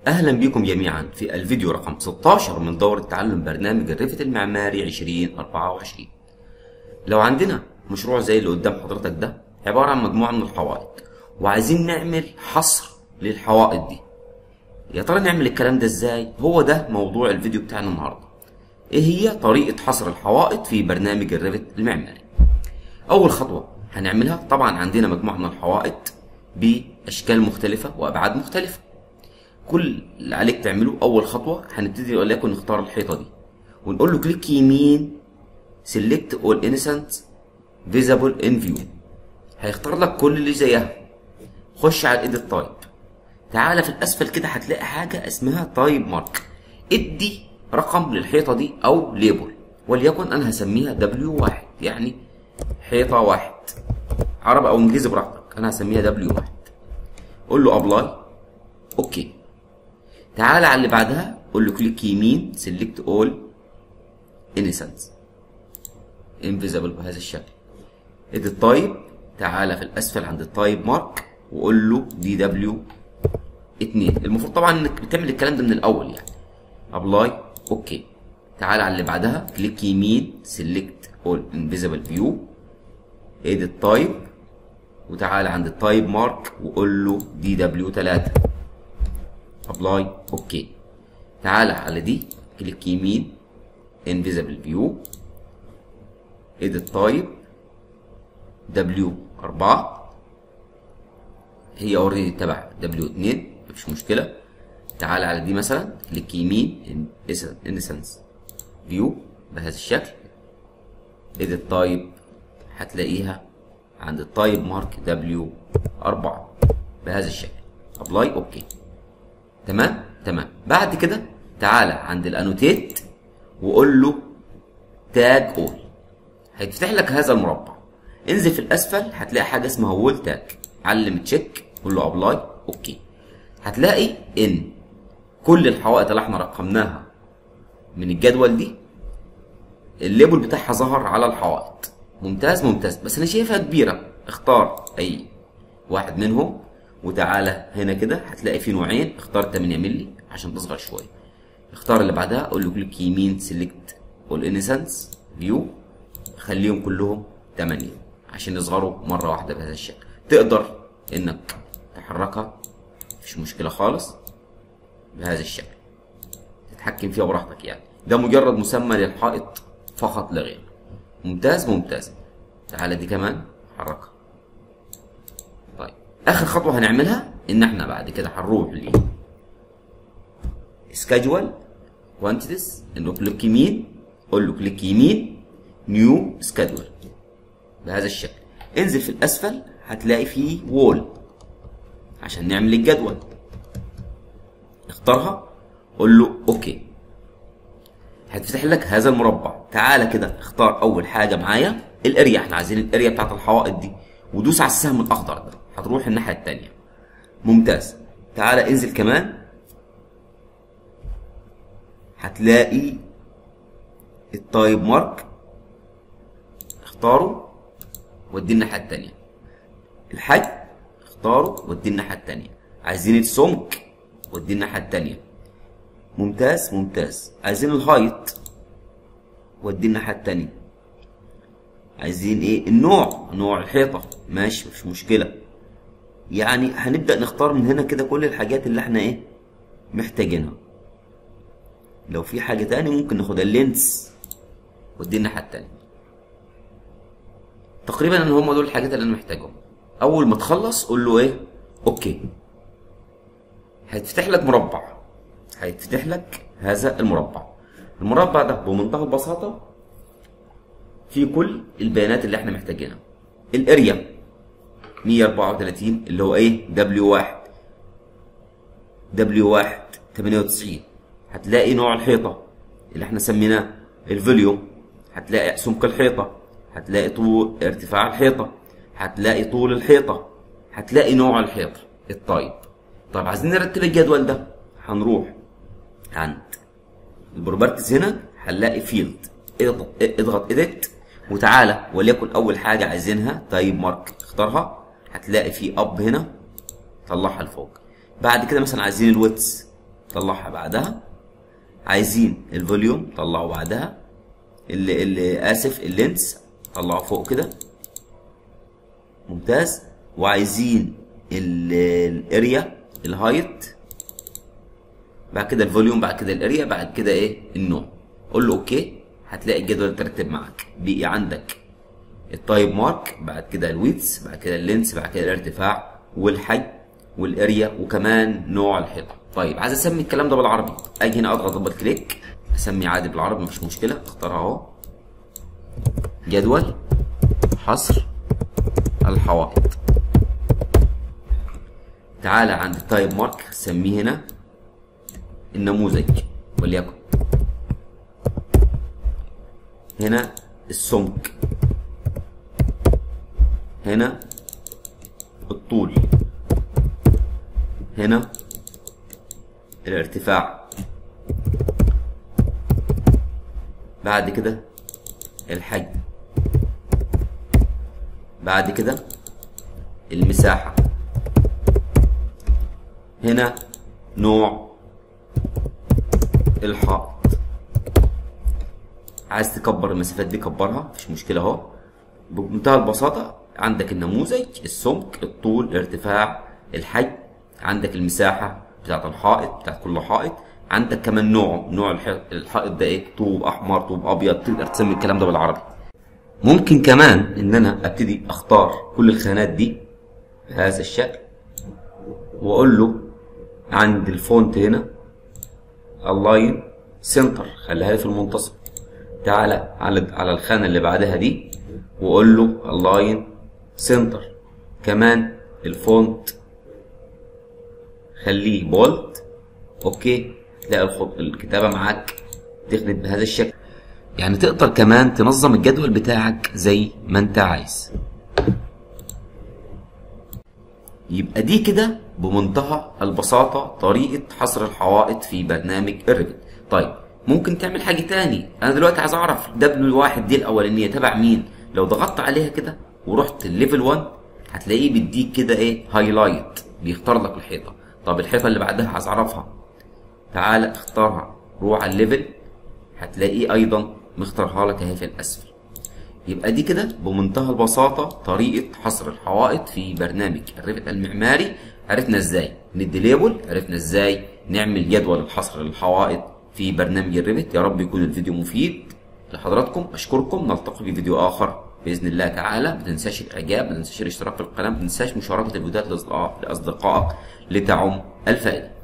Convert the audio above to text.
أهلا بكم جميعا في الفيديو رقم 16 من دورة تعلم برنامج الريفت المعماري 2024. لو عندنا مشروع زي اللي قدام حضرتك ده عبارة عن مجموعة من الحوائط وعايزين نعمل حصر للحوائط دي، يا ترى نعمل الكلام ده ازاي؟ هو ده موضوع الفيديو بتاعنا النهارده. ايه هي طريقة حصر الحوائط في برنامج الريفت المعماري؟ أول خطوة هنعملها، طبعا عندنا مجموعة من الحوائط بأشكال مختلفة وأبعاد مختلفة. كل اللي عليك تعمله اول خطوه هنبتدي وليكن نختار الحيطه دي ونقول له كليك يمين سيلكت اول انسنت فيزابل ان فيو، هيختار لك كل اللي زيها. خش على الايديت تايب، تعالى في الاسفل كده هتلاقي حاجه اسمها تايب مارك. ادي رقم للحيطه دي او ليبل، وليكن انا هسميها W1، يعني حيطه واحد، عربي او انجليزي براحتك، انا هسميها W1. قول له ابلاي، اوكي. تعالى على اللي بعدها قول له كليك يمين سيلكت اول انسنس انفيزبل بهذا الشكل. اديت تايب، تعالى في الاسفل عند التايب مارك وقول له DW2. المفروض طبعا انك بتعمل الكلام ده من الاول يعني. ابلاي، اوكي. تعالى على اللي بعدها كليك يمين سيلكت اول انفيزبل فيو، اديت تايب، وتعالى عند التايب مارك وقول له DW3. ابلاي، اوكي. تعالى على دي كليك يمين انفيزبل فيو، اديت تايب، W4، هي اوريدي تبع W2 مفيش مشكله. تعالى على دي مثلا كليك يمين انسنس فيو بهذا الشكل، اديت تايب، هتلاقيها عند التايب مارك W4 بهذا الشكل. ابلاي، اوكي. تمام. بعد كده تعالى عند الانوتيت وقول له تاج اول، هيتفتح لك هذا المربع. انزل في الاسفل هتلاقي حاجه اسمها وول تاج، علم تشيك، قول له ابلاي، اوكي. هتلاقي ان كل الحوائط اللي احنا رقمناها من الجدول دي الليبل بتاعها ظهر على الحوائط. ممتاز، بس انا شايفها كبيره، اختار اي واحد منهم وتعالى هنا كده هتلاقي في نوعين، اختار 8 مللي عشان تصغر شويه. اختار اللي بعدها قول له كليك يمين سيلكت اول انسنس فيو، خليهم كلهم 8 عشان يصغروا مره واحده بهذا الشكل. تقدر انك تحركها مفيش مشكله خالص بهذا الشكل، تتحكم فيها براحتك يعني. ده مجرد مسمى للحائط فقط لا غير. ممتاز. تعالى دي كمان حركها. طيب اخر خطوه هنعملها ان احنا بعد كده هنروح ل سكادجول كوانتيتيز، انه كليك يمين، قول له كليك يمين نيو سكادجول بهذا الشكل. انزل في الاسفل هتلاقي فيه وول عشان نعمل الجدول، اختارها، قول له اوكي. هتفتح لك هذا المربع. تعالى كده اختار اول حاجه معايا الاريا، احنا عايزين الاريا بتاعت الحوائط دي، ودوس على السهم الاخضر ده هتروح الناحيه الثانيه. ممتاز. تعالى انزل كمان هتلاقي التايب مارك، اختاره ودي الناحيه الثانيه. الحجم اختاره ودي الناحيه الثانيه. عايزين السمك ودي الناحيه الثانيه. ممتاز. عايزين الهايت ودي الناحيه الثانيه. عايزين ايه؟ نوع الحيطه، ماشي مفيش مشكله. يعني هنبدا نختار من هنا كده كل الحاجات اللي احنا ايه محتاجينها. لو في حاجه تاني ممكن ناخدها، اللينس ودي الناحيه التانيه. تقريبا ان هم دول الحاجات اللي انا محتاجهم. اول ما تخلص قول له ايه؟ اوكي. هيتفتح لك مربع، هيتفتح لك هذا المربع ده بمنتهى البساطه في كل البيانات اللي احنا محتاجينها. الاريا 134 اللي هو ايه؟ W1 98. هتلاقي نوع الحيطه اللي احنا سميناه الفوليوم، هتلاقي سمك الحيطه، هتلاقي طول ارتفاع الحيطه، هتلاقي طول الحيطه، هتلاقي نوع الحيطه الطيب. طيب عايزين نرتب الجدول ده، هنروح عند البروبرتيز هنا هنلاقي فيلد، اضغط اديت وتعالى وليكن اول حاجه عايزينها تايب مارك، اختارها. هتلاقي في اب هنا طلعها لفوق. بعد كده مثلا عايزين الويتس، طلعها بعدها. عايزين الفوليوم طلعه بعدها. اسف اللينس طلعه فوق كده، ممتاز. وعايزين الاريا الهايت، بعد كده الفوليوم، بعد كده الاريا، بعد كده ايه النوع. قول له اوكي، هتلاقي الجدول اترتب معاك. بقي عندك التايب مارك، بعد كده الويدث، بعد كده اللينس، بعد كده الارتفاع والحجم والاريا وكمان نوع الحيطه. طيب عايز اسمي الكلام ده بالعربي، اجي هنا اضغط دبل كليك اسمي عادي بالعربي مفيش مشكله، اختارها اهو. جدول حصر الحوائط. تعالى عند التايب مارك سميه هنا النموذج وليكن. هنا السمك، هنا الطول، هنا الارتفاع، بعد كده الحجم، بعد كده المساحة، هنا نوع الحائط. عايز تكبر المسافات دي كبرها مفيش مشكلة اهو. بمنتهى البساطة عندك النموذج، السمك، الطول، الارتفاع، الحجم، عندك المساحة بتاعت الحائط بتاعت كل حائط، عندك كمان نوع الحائط ده ايه، طوب احمر، طوب ابيض. تقدر تسمي الكلام ده بالعربي. ممكن كمان ان انا ابتدي اختار كل الخانات دي بهذا الشكل، واقول له عند الفونت هنا الاين سنتر، خليها لي في المنتصف. تعالى على الخانه اللي بعدها دي واقول له الاين سنتر. كمان الفونت خليه بولد. اوكي، تلاقي الكتابه معاك تخدم بهذا الشكل. يعني تقدر كمان تنظم الجدول بتاعك زي ما انت عايز. يبقى دي كده بمنتهى البساطة طريقة حصر الحوائط في برنامج الريفت. طيب ممكن تعمل حاجة تاني. انا دلوقتي عايز اعرف W1 دي الاولانية تبع مين. لو ضغطت عليها كده ورحت الليفل 1 هتلاقيه بيديك كده ايه هايلايت، بيختار لك الحيطة. طب الحيطة اللي بعدها عايز اعرفها، تعال اختارها، روح على الليفل هتلاقيه ايضا مختارها لك اهي في الاسفل. يبقى دي كده بمنتهى البساطة طريقة حصر الحوائط في برنامج الريفت المعماري. عرفنا ازاي ندي ليبل، عرفنا ازاي نعمل جدول الحصر للحوائط في برنامج الريفت. يا رب يكون الفيديو مفيد لحضراتكم. اشكركم، نلتقي في فيديو اخر باذن الله تعالى. ما تنساش الاعجاب، ما تنساش الاشتراك في القناة، ما تنساش مشاركة الفيديوهات لاصدقائك لتعم الفائدة.